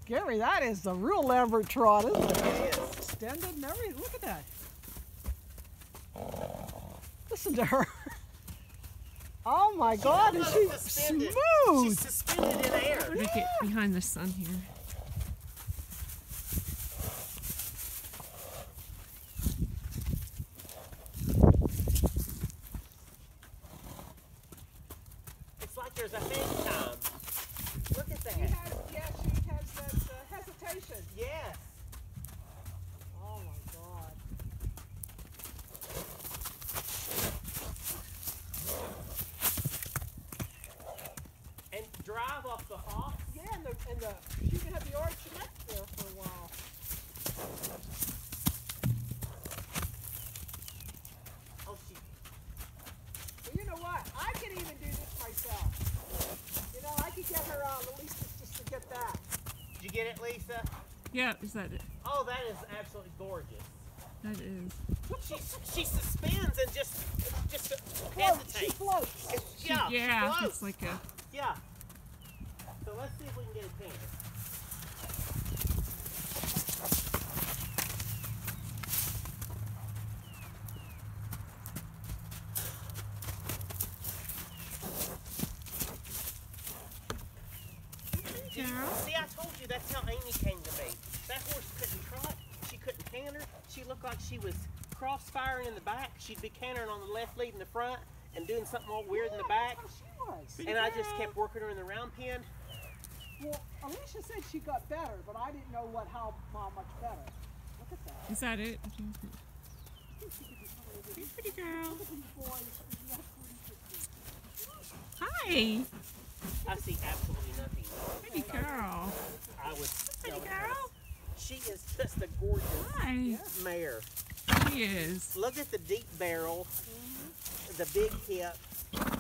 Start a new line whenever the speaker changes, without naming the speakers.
Gary, that is the real Lambert trot, isn't it?
It is.
Extended and everything. Look at that. Listen to her. Oh my God, is she
suspended.
smooth?
She's suspended in air.
We're gonna get behind the sun here.
It's like there's a hang time. Look at that.
She has that hesitation.
Yes.
Oh my God.
And drive off the hawk.
Yeah, and she can have the arch neck there for a while.
Oh, she.
Well, you know what? I can even do this myself. You know, I could get her out at least just to get that.
Did you get it, Lisa?
Yeah, is that it?
Oh, that is absolutely gorgeous.
That is.
She suspends and just
She
hesitates.
floats.
Yeah, she
Yeah,
floats.
it's like a.
Yeah. So let's see if we can get it painted. See, I told you that's how Amy came to me. That horse couldn't trot. She couldn't canter. She looked like she was crossfiring in the back. She'd be cantering on the left lead in the front and doing something all weird in the back.
That's how she was.
And I just kept working her in the round pen.
Well, Alicia said she got better, but I didn't know how much better. Look at that.
Is that it?
Hey,
pretty girl.
Look at these boys.
Hi,
I see absolutely nothing.
pretty girl.
I would.
Pretty girl.
She is just a gorgeous
Hi.
mare.
She is.
Look at the deep barrel, the big hip.